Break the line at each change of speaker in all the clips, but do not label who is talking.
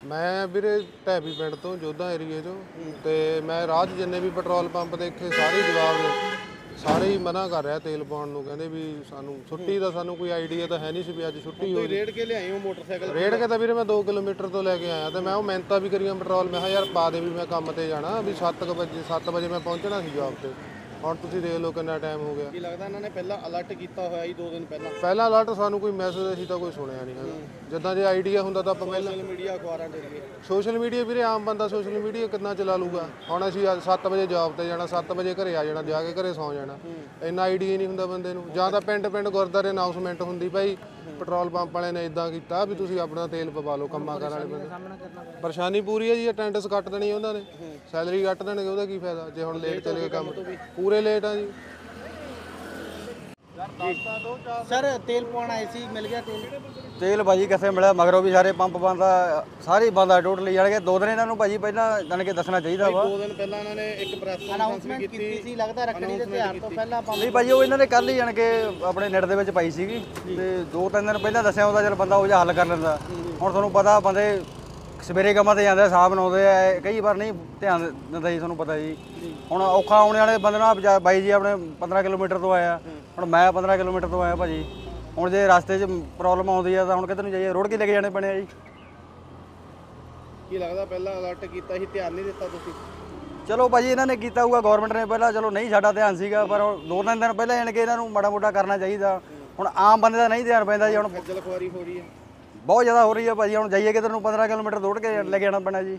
ਮੈਂ ਵੀਰੇ ਢੈਬੀ ਪਿੰਡ ਤੋਂ ਜੋਧਾ ਏਰੀਏ 'ਚੋਂ ਤੇ ਮੈਂ ਰਾਹ 'ਚ ਜਿੰਨੇ ਵੀ ਪੈਟਰੋਲ ਪੰਪ ਦੇਖੇ ਸਾਰੇ ਸਾਰੇ ਹੀ ਮਨਾ ਕਰ ਰਿਹਾ ਤੇਲ ਪਾਉਣ ਨੂੰ। ਕਹਿੰਦੇ ਵੀ ਸਾਨੂੰ ਛੁੱਟੀ ਦਾ ਸਾਨੂੰ ਕੋਈ ਆਈਡੀਆ ਤਾਂ ਹੈ ਨਹੀਂ ਸੀ ਵੀ ਅੱਜ ਛੁੱਟੀ ਹੋਈ।
ਰੇੜ ਕੇ ਲਿਆਏ ਹੋ ਮੋਟਰਸਾਈਕਲ?
ਰੇੜ ਕੇ ਤਾਂ ਵੀਰੇ ਮੈਂ 2 ਕਿਲੋਮੀਟਰ ਤੋਂ ਲੈ ਕੇ ਆਇਆ ਤੇ ਮੈਂ ਉਹ ਮਿਹਨਤਾਂ ਵੀ ਕਰੀਆਂ ਪੈਟਰੋਲ। ਮੈਂ ਕਿਹਾ ਯਾਰ ਪਾ ਦੇ ਵੀ ਮੈਂ ਕੰਮ ਤੇ ਜਾਣਾ ਵੀ 7 ਵਜੇ ਮੈਂ ਪਹੁੰਚਣਾ ਸੀ ਜੌਬ ਤੇ। ਹੁਣ ਤੁਸੀਂ ਦੇਖ ਲਓ ਕਿੰਨਾ ਟਾਈਮ ਹੋ ਗਿਆ।
ਕੀ ਲੱਗਦਾ ਇਹਨਾਂ ਨੇ ਪਹਿਲਾਂ ਅਲਰਟ ਕੀਤਾ ਹੋਇਆ ਸੀ 2 ਦਿਨ
ਪਹਿਲਾਂ ਅਲਰਟ ਸਾਨੂੰ ਕੋਈ ਮੈਸੇਜ ਅਸੀਂ ਤਾਂ ਕੋਈ ਸੁਣਿਆ ਨਹੀਂ ਹੈਗਾ। ਜਿੱਦਾਂ ਜੇ ਆਈਡੀਆ ਹੁੰਦਾ ਤਾਂ ਆਪਾਂ ਪਹਿਲਾਂ
ਸੋਸ਼ਲ ਮੀਡੀਆ ਅਖਬਾਰਾਂ ਦੇ ਜ਼ਰੀਏ
ਸੋਸ਼ਲ ਮੀਡੀਆ ਵੀਰੇ ਆਮ ਬੰਦਾ ਸੋਸ਼ਲ ਮੀਡੀਆ ਕਿੰਨਾ ਚਲਾ ਲੂਗਾ। ਹੁਣ ਅਸੀਂ 7 ਵਜੇ ਜੌਬ ਤੇ ਜਾਣਾ, 7 ਵਜੇ ਘਰੇ ਆ ਜਾਣਾ, ਜਾ ਕੇ ਘਰੇ ਸੌਂ ਜਾਣਾ। ਇੰਨਾ ਆਈਡੀਆ ਨਹੀਂ ਹੁੰਦਾ ਬੰਦੇ ਨੂੰ। ਜਾਂ ਤਾਂ ਪਿੰਡ ਗੁਰਦੁਆਰੇ ਅਨਾਉਂਸਮੈਂਟ ਹੁੰਦੀ ਭਾਈ ਪੈਟਰੋਲ ਪੰਪ ਵਾਲਿਆਂ ਨੇ ਇਦਾਂ ਕੀਤਾ ਵੀ ਤੁਸੀਂ ਆਪਣਾ ਤੇਲ ਪਵਾ ਲਓ। ਕੰਮਾਂ ਕਰਨ ਵਾਲੇ ਬੰਦੇ ਪਰੇਸ਼ਾਨੀ ਪੂਰੀ ਹੈ ਜੀ। ਅਟੈਂਡੈਂਸ ਕੱਟ ਦੇਣੀ ਉਹਨਾਂ ਨੇ, ਸੈਲਰੀ ਕੱਟ ਦੇਣਗੇ, ਉਹਦਾ ਕੀ ਫਾਇਦਾ ਜੇ ਹੁਣ ਲੇਟ ਚਲੇ ਗਏ ਕੰਮ। ਪੂਰੇ ਲੇਟ ਆ ਜੀ।
ਸਰ ਤੇਲ ਪਾਉਣ ਆਏ ਸੀ, ਮਿਲ ਗਿਆ
ਤੇਲ ਭਾਜੀ ਕਿੱਥੇ ਮਿਲਿਆ? ਮਗਰੋਂ ਵੀ ਸਾਰੇ ਪੰਪ ਬੰਦ ਆ, ਸਾਰੇ ਬੰਦ ਆ ਟੋਟਲੀ। ਜਾਣ ਕੇ 2 ਦਿਨ ਇਹਨਾਂ ਨੂੰ ਭਾਜੀ ਪਹਿਲਾਂ ਜਾਣ ਕੇ ਦੱਸਣਾ ਚਾਹੀਦਾ ਵਾ।
2 ਦਿਨ ਪਹਿਲਾਂ ਇਹਨਾਂ ਨੇ ਇੱਕ ਪ੍ਰੈਸ ਅਨਾਉਂਸਮੈਂਟ ਕੀਤੀ ਸੀ, ਲੱਗਦਾ ਰੱਖੜੀ ਦੇ ਤਿਉਹਾਰ ਤੋਂ ਪਹਿਲਾਂ।
ਨਹੀਂ ਭਾਜੀ ਉਹ ਇਹਨਾਂ ਨੇ ਕੱਲ ਹੀ ਜਾਣ ਕੇ ਆਪਣੇ ਨੈਟ ਦੇ ਵਿੱਚ ਪਾਈ ਸੀਗੀ ਤੇ 2-3 ਦਿਨ ਪਹਿਲਾਂ ਦੱਸਿਆ ਹੁੰਦਾ, ਚਲ ਬੰਦਾ ਉਹ ਜਿਹਾ ਹੱਲ ਕਰ ਲੈਂਦਾ। ਹੁਣ ਤੁਹਾਨੂੰ ਪਤਾ ਬੰਦੇ ਸਵੇਰੇ ਕੰਮਾਂ ਤੇ ਜਾਂਦੇ, ਹਿਸਾਬ ਬਣਾਉਂਦੇ ਆ, ਕਈ ਵਾਰ ਨਹੀਂ ਧਿਆਨ ਦਿੰਦਾ ਜੀ, ਤੁਹਾਨੂੰ ਪਤਾ ਜੀ। ਹੁਣ ਔਖਾ ਆਉਣੇ ਵਾਲੇ ਬੰਦੇ ਨਾਲ ਬਾਈ ਜੀ ਆਪਣੇ 15 ਕਿਲੋਮੀਟਰ ਤੋਂ ਆਇਆ, ਹੁਣ ਮੈਂ 15 ਕਿਲੋਮੀਟਰ ਤੋਂ ਆਇਆ ਭਾਜੀ। ਹੁਣ ਜੇ ਰਸਤੇ 'ਚ ਪ੍ਰੋਬਲਮ ਆਉਂਦੀ ਆ ਤਾਂ ਹੁਣ ਕਿੱਧਰ ਨੂੰ ਜਾਈਏ? ਰੋੜ ਕੇ ਲੈ ਕੇ ਜਾਣੇ ਪੈਣੇ ਆ ਜੀ।
ਕੀ ਲੱਗਦਾ ਪਹਿਲਾਂ ਅਲਰਟ ਕੀਤਾ ਸੀ, ਧਿਆਨ ਨਹੀਂ ਦਿੱਤਾ ਤੁਸੀਂ?
ਚਲੋ ਭਾਜੀ ਇਹਨਾਂ ਨੇ ਕੀਤਾ ਹੋਊਗਾ ਗਵਰਨਮੈਂਟ ਨੇ ਪਹਿਲਾਂ, ਚਲੋ ਨਹੀਂ ਸਾਡਾ ਧਿਆਨ ਸੀਗਾ, ਪਰ 2-3 ਦਿਨ ਪਹਿਲਾਂ ਜਾਣ ਕੇ ਇਹਨਾਂ ਨੂੰ ਮਾੜਾ ਮੋਟਾ ਕਰਨਾ ਚਾਹੀਦਾ। ਹੁਣ ਆਮ ਬੰਦੇ ਦਾ ਨਹੀਂ ਧਿਆਨ ਪੈਂਦਾ ਜੀ। ਹੁਣ
ਖੱਜਲ ਖੁਆਰੀ ਹੋ ਰਹੀ ਹੈ,
ਬਹੁਤ ਜ਼ਿਆਦਾ ਹੋ ਰਹੀ ਹੈ ਭਾਜੀ। ਹੁਣ ਜਾਈਏ ਕਿਧਰ ਨੂੰ? 15 ਕਿਲੋਮੀਟਰ ਦੌੜ ਕੇ ਲੈ ਕੇ ਜਾਣਾ ਪੈਣਾ ਜੀ।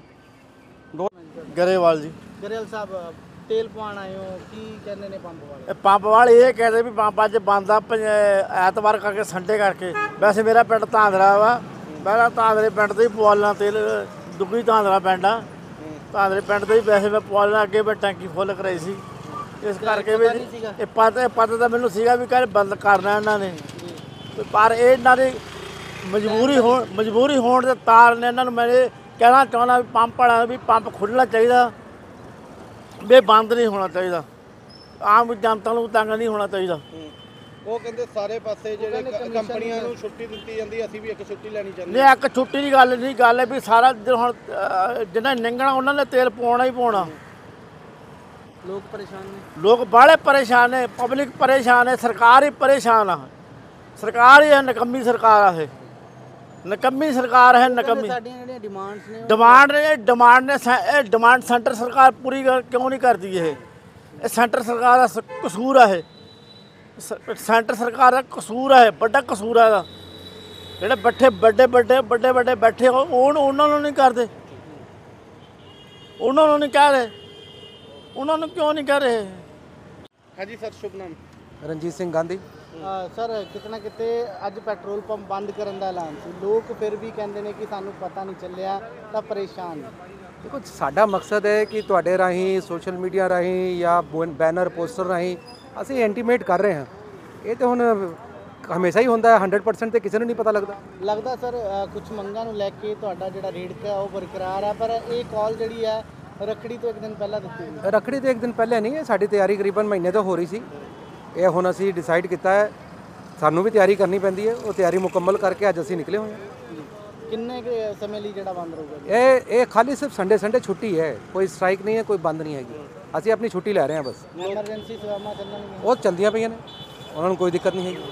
ਗਰੇਵਾਲ ਜੀ।
ਗਰੇਵਾਲ ਸਾਹਿਬ ਤੇਲ ਪਵਾਉਣ ਆਏ ਹੋ, ਕੀ ਕਹਿੰਦੇ ਨੇ ਪੰਪ ਵਾਲੇ?
ਪੰਪ ਵਾਲੇ ਇਹ ਕਹਿੰਦੇ ਵੀ ਪੰਪ ਅੱਜ ਬੰਦ ਆ ਐਤਵਾਰ ਕਰਕੇ, ਸੰਡੇ ਕਰਕੇ। ਵੈਸੇ ਮੇਰਾ ਪਿੰਡ ਧਾਂਦਰਾ ਵਾ, ਮੈਂ ਧਾਂਦਰੇ ਪਿੰਡ ਤੋਂ ਹੀ ਪਵਾਲਣਾ ਤੇਲ। ਦੁੱਗੀ ਧਾਂਦਰਾ ਪਿੰਡ ਆ, ਧਾਂਦਰੇ ਪਿੰਡ ਤੋਂ ਹੀ ਵੈਸੇ ਮੈਂ ਪਵਾਲਣਾ। ਅੱਗੇ ਮੈਂ ਟੈਂਕੀ ਫੁੱਲ ਕਰਾਈ ਸੀ, ਇਸ ਕਰਕੇ ਵੀ ਇਹ ਪਤਾ ਤਾਂ ਮੈਨੂੰ ਸੀਗਾ ਵੀ ਕਹਿੰਦੇ ਬੰਦ ਕਰਨਾ ਇਹਨਾਂ ਨੇ, ਪਰ ਇਹ ਇਹਨਾਂ ਦੀ ਮਜਬੂਰੀ ਹੋਣ ਦੇ ਤਾਰ ਨੇ ਇਹਨਾਂ ਨੂੰ ਮੈਂ ਇਹ ਕਹਿਣਾ ਚਾਹੁੰਦਾ ਵੀ ਪੰਪ ਵਾਲਿਆਂ ਨੂੰ ਵੀ ਪੰਪ ਖੁੱਲ੍ਹਣਾ ਚਾਹੀਦਾ, ਵੀ ਬੰਦ ਨਹੀਂ ਹੋਣਾ ਚਾਹੀਦਾ। ਆਮ ਜਨਤਾ ਨੂੰ ਤੰਗ ਨਹੀਂ ਹੋਣਾ ਚਾਹੀਦਾ।
ਉਹ ਕਹਿੰਦੇ ਸਾਰੇ ਪਾਸੇ ਜਿਹੜੇ ਕੰਪਨੀਆਂ ਨੂੰ ਛੁੱਟੀ ਦਿੱਤੀ ਜਾਂਦੀ, ਅਸੀਂ ਵੀ ਇੱਕ ਛੁੱਟੀ ਲੈਣੀ ਚਾਹੁੰਦੇ।
ਨਹੀਂ, ਇੱਕ ਛੁੱਟੀ ਦੀ ਗੱਲ ਨਹੀਂ, ਗੱਲ ਹੈ ਵੀ ਸਾਰਾ ਹੁਣ ਜਿਹਨਾਂ ਨਿੰਗਣਾ ਉਹਨਾਂ ਨੇ ਤੇਲ ਪਾਉਣਾ ਹੀ ਪਾਉਣਾ।
ਲੋਕ ਪਰੇਸ਼ਾਨ ਨੇ,
ਲੋਕ ਬਾਹਲੇ ਪਰੇਸ਼ਾਨ ਨੇ, ਪਬਲਿਕ ਪਰੇਸ਼ਾਨ ਹੈ, ਸਰਕਾਰ ਹੀ ਪਰੇਸ਼ਾਨ ਆ। ਸਰਕਾਰ ਹੀ ਹੈ ਨਕੰਮੀ ਸਰਕਾਰ ਆ, ਇਹ ਨਕੰਮੀ ਸਰਕਾਰ ਹੈ, ਨਕੰਮੀ।
ਸਾਡੀਆਂ ਜਿਹੜੀਆਂ ਡਿਮਾਂਡਸ ਨੇ
ਇਹ ਡਿਮਾਂਡ ਸੈਂਟਰ ਸਰਕਾਰ ਪੂਰੀ ਕਿਉਂ ਨਹੀਂ ਕਰਦੀ? ਇਹ ਸੈਂਟਰ ਸਰਕਾਰ ਦਾ ਕਸੂਰ ਆ। ਇਹ ਸੈਂਟਰ ਸਰਕਾਰ ਦਾ ਕਸੂਰ ਹੈ, ਵੱਡਾ ਕਸੂਰ ਹੈ ਇਹਦਾ। ਜਿਹੜੇ ਵੱਡੇ ਬੈਠੇ ਉਹਨਾਂ ਨੂੰ ਨਹੀਂ ਕਰਦੇ, ਉਹਨਾਂ ਨੂੰ ਨਹੀਂ ਕਹਿ ਰਹੇ, ਉਹਨਾਂ ਨੂੰ ਕਿਉਂ ਨਹੀਂ ਕਹਿ ਰਹੇ?
ਹਾਂਜੀ ਸਰ, ਸ਼ੁਭ ਨਾਮ?
ਰਣਜੀਤ ਸਿੰਘ ਗਾਂਧੀ।
ਸਰ ਕਿਤੇ ਨਾ ਕਿਤੇ ਅੱਜ ਪੈਟਰੋਲ ਪੰਪ ਬੰਦ ਕਰਨ ਦਾ ਐਲਾਨ ਸੀ, ਲੋਕ ਫਿਰ ਵੀ ਕਹਿੰਦੇ ਨੇ ਕਿ ਸਾਨੂੰ ਪਤਾ ਨਹੀਂ ਚੱਲਿਆ, ਤਾਂ ਪਰੇਸ਼ਾਨ ਨੇ।
ਦੇਖੋ ਸਾਡਾ ਮਕਸਦ ਹੈ ਕਿ ਤੁਹਾਡੇ ਰਾਹੀਂ, ਸੋਸ਼ਲ ਮੀਡੀਆ ਰਾਹੀਂ ਜਾਂ ਬੈਨਰ ਪੋਸਟਰ ਰਾਹੀਂ ਅਸੀਂ ਇੰਟੀਮੇਟ ਕਰ ਰਹੇ ਹਾਂ। ਇਹ ਤਾਂ ਹੁਣ ਹਮੇਸ਼ਾ ਹੀ ਹੁੰਦਾ ਹੈ, 100% ਤੇ ਕਿਸੇ ਨੂੰ ਨਹੀਂ ਪਤਾ ਲੱਗਦਾ
ਸਰ ਕੁਝ ਮੰਗਾਂ ਨੂੰ ਲੈ ਕੇ ਤੁਹਾਡਾ ਜਿਹੜਾ ਰੇਟ ਹੈ ਉਹ ਬਰਕਰਾਰ ਹੈ, ਪਰ ਇਹ ਕਾਲ ਜਿਹੜੀ ਹੈ ਰੱਖੜੀ ਤੋਂ 1 ਦਿਨ ਪਹਿਲਾਂ ਦਿੱਤੀ ਹੋਈ।
ਰੱਖੜੀ ਤੋਂ 1 ਦਿਨ ਪਹਿਲਾਂ ਨਹੀਂ ਹੈ, ਸਾਡੀ ਤਿਆਰੀ ਕਰੀਬਨ ਮਹੀਨੇ ਤੋਂ ਹੋ ਰਹੀ ਸੀ। ਇਹ ਹੁਣ ਅਸੀਂ ਡਿਸਾਈਡ ਕੀਤਾ ਹੈ, ਸਾਨੂੰ ਵੀ ਤਿਆਰੀ ਕਰਨੀ ਪੈਂਦੀ ਹੈ। ਉਹ ਤਿਆਰੀ ਮੁਕੰਮਲ ਕਰਕੇ ਅੱਜ ਅਸੀਂ ਨਿਕਲੇ ਹੋਏ ਹਾਂ।
ਕਿੰਨੇ ਸਮੇਂ ਲਈ ਜਿਹੜਾ ਬੰਦ ਰਹੂਗਾ?
ਇਹ ਖਾਲੀ ਸਿਰਫ ਸੰਡੇ ਛੁੱਟੀ ਹੈ, ਕੋਈ ਸਟ੍ਰਾਈਕ ਨਹੀਂ ਹੈ, ਕੋਈ ਬੰਦ ਨਹੀਂ ਹੈਗੀ। ਅਸੀਂ ਆਪਣੀ ਛੁੱਟੀ ਲੈ ਰਹੇ ਹਾਂ ਬਸ।
ਐਮਰਜੈਂਸੀ ਸੇਵਾਵਾਂ ਚੱਲਣਗੀਆਂ, ਉਹ
ਚੱਲਦੀਆਂ ਪਈਆਂ ਨੇ, ਉਹਨਾਂ ਨੂੰ ਕੋਈ ਦਿੱਕਤ ਨਹੀਂ ਹੈਗੀ।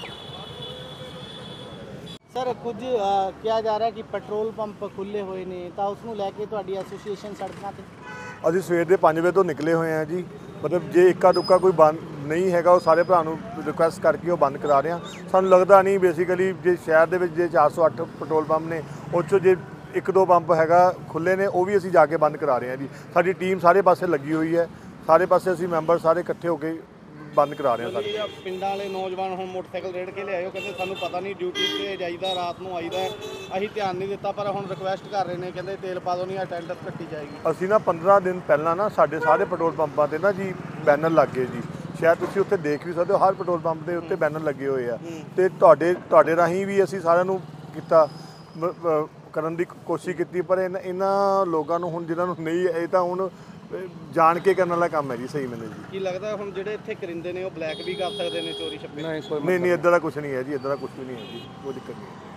ਸਰ ਕੁਝ ਕਿਹਾ ਜਾ ਰਿਹਾ ਕਿ ਪੈਟਰੋਲ ਪੰਪ ਖੁੱਲੇ ਹੋਏ ਨੇ, ਤਾਂ ਉਸ ਨੂੰ ਲੈ ਕੇ ਤੁਹਾਡੀ ਐਸੋਸੀਏਸ਼ਨ ਸੜਕਾਂ ਤੇ?
ਅਸੀਂ ਸਵੇਰ ਦੇ 5 ਵਜੇ ਤੋਂ ਨਿਕਲੇ ਹੋਏ ਹਾਂ ਜੀ। ਮਤਲਬ ਜੇ ਇੱਕਾ ਦੁੱਕਾ ਕੋਈ ਬੰਦ ਨਹੀਂ ਹੈਗਾ, ਉਹ ਸਾਰੇ ਭਰਾ ਨੂੰ ਰਿਕੁਐਸਟ ਕਰਕੇ ਉਹ ਬੰਦ ਕਰਾ ਰਹੇ ਹਾਂ। ਸਾਨੂੰ ਲੱਗਦਾ ਨਹੀਂ ਬੇਸਿਕਲੀ ਜੇ ਸ਼ਹਿਰ ਦੇ ਵਿੱਚ ਜੇ 408 ਪੈਟਰੋਲ ਪੰਪ ਨੇ, ਉਹ 'ਚੋਂ ਜੇ 1-2 ਪੰਪ ਹੈਗਾ ਖੁੱਲ੍ਹੇ ਨੇ, ਉਹ ਵੀ ਅਸੀਂ ਜਾ ਕੇ ਬੰਦ ਕਰਾ ਰਹੇ ਹਾਂ ਜੀ। ਸਾਡੀ ਟੀਮ ਸਾਰੇ ਪਾਸੇ ਲੱਗੀ ਹੋਈ ਹੈ, ਸਾਰੇ ਪਾਸੇ ਅਸੀਂ ਮੈਂਬਰ ਸਾਰੇ ਇਕੱਠੇ ਹੋ ਕੇ ਬੰਦ ਕਰਾ ਰਹੇ ਹਾਂ। ਸਾਡੇ
ਪਿੰਡਾਂ ਵਾਲੇ ਨੌਜਵਾਨ ਹੁਣ ਮੋਟਰਸਾਈਕਲ ਰੇੜ ਕੇ ਲਿਆਏ, ਉਹ ਕਹਿੰਦੇ ਸਾਨੂੰ ਪਤਾ ਨਹੀਂ, ਡਿਊਟੀ ਤੇ ਜਾਈਦਾ, ਰਾਤ ਨੂੰ ਆਈਦਾ, ਅਸੀਂ ਧਿਆਨ ਨਹੀਂ ਦਿੱਤਾ, ਪਰ ਹੁਣ ਰਿਕੁਐਸਟ ਕਰ ਰਹੇ ਨੇ, ਕਹਿੰਦੇ ਤੇਲ ਪਾ ਦਿਓ ਨਹੀਂ ਅਟੈਂਡੈਂਸ ਕੱਟੀ ਜਾਏਗੀ।
ਅਸੀਂ ਨਾ 15 ਦਿਨ ਪਹਿਲਾਂ ਨਾ ਸਾਡੇ ਸਾਰੇ ਪੈਟਰੋਲ ਪੰਪਾਂ 'ਤੇ ਨਾ ਜੀ ਬੈਨਰ ਲੱਗ ਗਏ ਜੀ। ਸ਼ਾਇਦ ਤੁਸੀਂ ਉੱਥੇ ਦੇਖ ਵੀ ਸਕਦੇ ਹੋ, ਹਰ ਪੈਟਰੋਲ ਪੰਪ ਦੇ ਉੱਤੇ ਬੈਨਰ ਲੱਗੇ ਹੋਏ ਆ। ਤੇ ਤੁਹਾਡੇ ਰਾਹੀਂ ਵੀ ਅਸੀਂ ਸਾਰਿਆਂ ਨੂੰ ਕਰਨ ਦੀ ਕੋਸ਼ਿਸ਼ ਕੀਤੀ, ਪਰ ਇਹਨਾਂ ਲੋਕਾਂ ਨੂੰ ਹੁਣ ਜਿਹਨਾਂ ਨੂੰ ਨਹੀਂ, ਇਹ ਤਾਂ ਹੁਣ ਜਾਣ ਕੇ ਕਰਨ ਵਾਲਾ ਕੰਮ ਹੈ ਜੀ। ਸਹੀ ਮੈਨੂੰ ਜੀ।
ਕੀ ਲੱਗਦਾ ਹੁਣ ਜਿਹੜੇ ਇੱਥੇ ਕਰਿੰਦੇ ਨੇ ਉਹ ਬਲੈਕ ਵੀ ਕਰ ਸਕਦੇ ਨੇ, ਚੋਰੀ ਛੱਪੇ?
ਨਹੀਂ, ਇੱਦਾਂ ਦਾ ਕੁਝ ਨਹੀਂ ਹੈ ਜੀ, ਇੱਦਾਂ ਦਾ ਕੁਝ ਵੀ ਨਹੀਂ ਹੈ ਜੀ, ਕੋਈ ਦਿੱਕਤ ਨਹੀਂ।